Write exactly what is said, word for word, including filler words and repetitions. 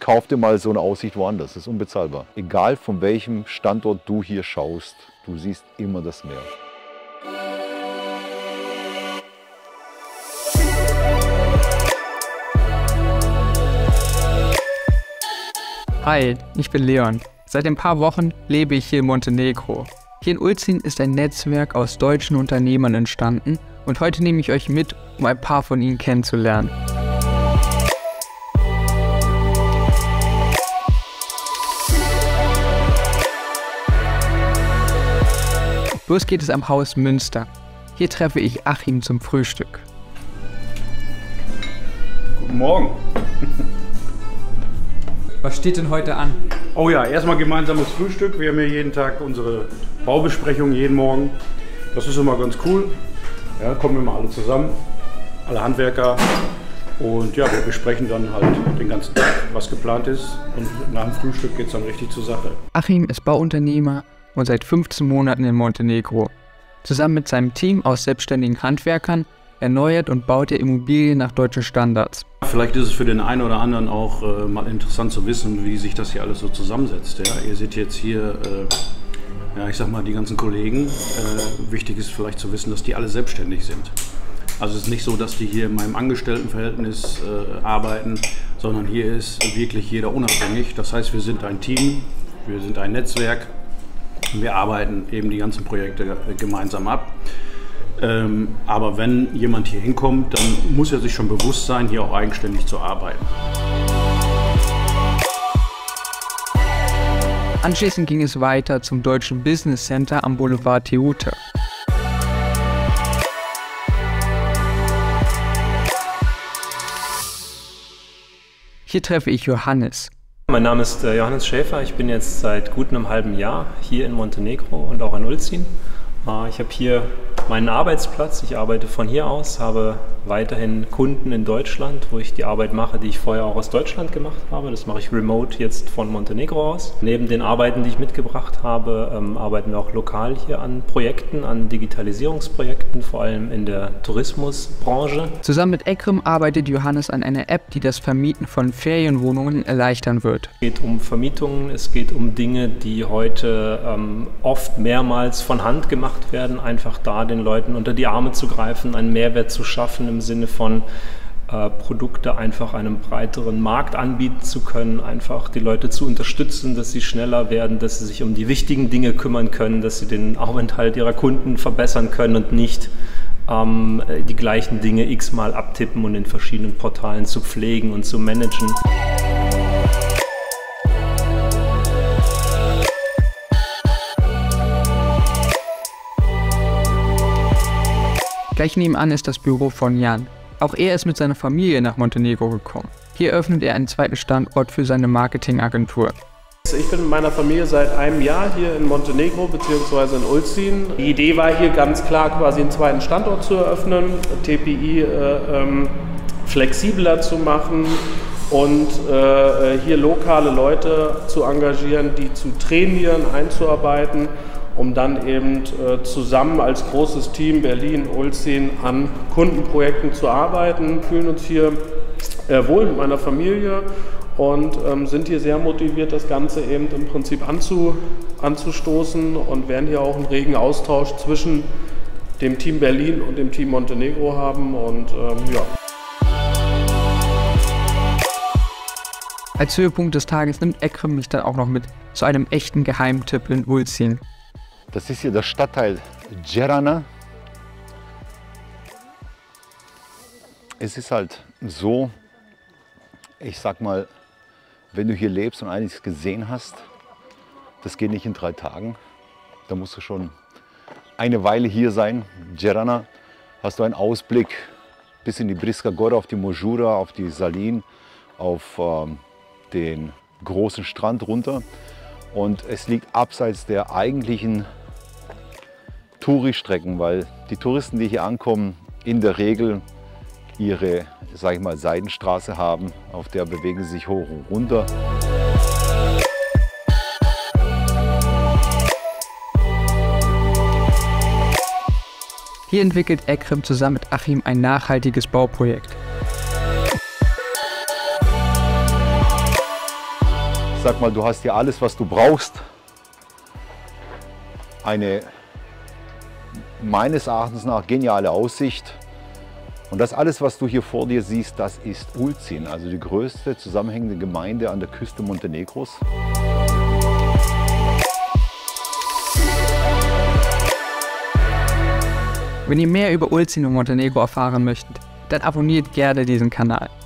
kauf dir mal so eine Aussicht woanders, das ist unbezahlbar. Egal von welchem Standort du hier schaust, du siehst immer das Meer. Hi, ich bin Leon. Seit ein paar Wochen lebe ich hier in Montenegro. Hier in Ulcin ist ein Netzwerk aus deutschen Unternehmern entstanden und heute nehme ich euch mit, um ein paar von ihnen kennenzulernen. Los geht es am Haus Münster. Hier treffe ich Achim zum Frühstück. Guten Morgen. Was steht denn heute an? Oh ja, erstmal gemeinsames Frühstück. Wir haben hier jeden Tag unsere Baubesprechung, jeden Morgen. Das ist immer ganz cool. Ja, kommen wir mal alle zusammen, alle Handwerker. Und ja, wir besprechen dann halt den ganzen Tag, was geplant ist. Und nach dem Frühstück geht es dann richtig zur Sache. Achim ist Bauunternehmer und seit fünfzehn Monaten in Montenegro. Zusammen mit seinem Team aus selbstständigen Handwerkern erneuert und baut er Immobilien nach deutschen Standards. Vielleicht ist es für den einen oder anderen auch äh, mal interessant zu wissen, wie sich das hier alles so zusammensetzt. Ja? Ihr seht jetzt hier, äh, ja, ich sag mal, die ganzen Kollegen. Äh, wichtig ist vielleicht zu wissen, dass die alle selbstständig sind. Also es ist nicht so, dass die hier in meinem Angestelltenverhältnis äh, arbeiten, sondern hier ist wirklich jeder unabhängig. Das heißt, wir sind ein Team, wir sind ein Netzwerk. Wir arbeiten eben die ganzen Projekte gemeinsam ab. Ähm, aber wenn jemand hier hinkommt, dann muss er sich schon bewusst sein, hier auch eigenständig zu arbeiten. Anschließend ging es weiter zum Deutschen Business Center am Boulevard Teuta. Hier treffe ich Johannes. Mein Name ist Johannes Schäfer, ich bin jetzt seit gut einem halben Jahr hier in Montenegro und auch in Ulcin. Ich habe hier meinen Arbeitsplatz, ich arbeite von hier aus, habe weiterhin Kunden in Deutschland, wo ich die Arbeit mache, die ich vorher auch aus Deutschland gemacht habe. Das mache ich remote jetzt von Montenegro aus. Neben den Arbeiten, die ich mitgebracht habe, ähm, arbeiten wir auch lokal hier an Projekten, an Digitalisierungsprojekten, vor allem in der Tourismusbranche. Zusammen mit Ekrem arbeitet Johannes an einer App, die das Vermieten von Ferienwohnungen erleichtern wird. Es geht um Vermietungen, es geht um Dinge, die heute ähm, oft mehrmals von Hand gemacht werden, einfach da den Leuten unter die Arme zu greifen, einen Mehrwert zu schaffen im Sinne von äh, Produkte einfach einem breiteren Markt anbieten zu können, einfach die Leute zu unterstützen, dass sie schneller werden, dass sie sich um die wichtigen Dinge kümmern können, dass sie den Aufenthalt ihrer Kunden verbessern können und nicht ähm, die gleichen Dinge x-mal abtippen und in verschiedenen Portalen zu pflegen und zu managen. Gleich nebenan ist das Büro von Jan. Auch er ist mit seiner Familie nach Montenegro gekommen. Hier öffnet er einen zweiten Standort für seine Marketingagentur. Ich bin mit meiner Familie seit einem Jahr hier in Montenegro bzw. in Ulcin. Die Idee war hier ganz klar, quasi einen zweiten Standort zu eröffnen, T P I äh, ähm, flexibler zu machen und äh, hier lokale Leute zu engagieren, die zu trainieren, einzuarbeiten, um dann eben äh, zusammen als großes Team Berlin, Ulcin an Kundenprojekten zu arbeiten. Wir fühlen uns hier äh, wohl mit meiner Familie und ähm, sind hier sehr motiviert, das Ganze eben im Prinzip anzu, anzustoßen und werden hier auch einen regen Austausch zwischen dem Team Berlin und dem Team Montenegro haben und ähm, ja. Als Höhepunkt des Tages nimmt Ekrem mich dann auch noch mit zu einem echten Geheimtipp in Ulcin. Das ist hier der Stadtteil Cerana. Es ist halt so, ich sag mal, wenn du hier lebst und einiges gesehen hast, das geht nicht in drei Tagen. Da musst du schon eine Weile hier sein. Cerana, hast du einen Ausblick bis in die Briska Gora, auf die Mojura, auf die Salin, auf ähm, den großen Strand runter. Und es liegt abseits der eigentlichen Touri-Strecken, weil die Touristen, die hier ankommen, in der Regel ihre, sag ich mal, Seidenstraße haben, auf der bewegen sie sich hoch und runter. Hier entwickelt Ekrem zusammen mit Achim ein nachhaltiges Bauprojekt. sag mal, du hast hier alles, was du brauchst. Eine meines Erachtens nach geniale Aussicht. Und das alles, was du hier vor dir siehst, das ist Ulcin, also die größte zusammenhängende Gemeinde an der Küste Montenegros. Wenn ihr mehr über Ulcin und Montenegro erfahren möchtet, dann abonniert gerne diesen Kanal.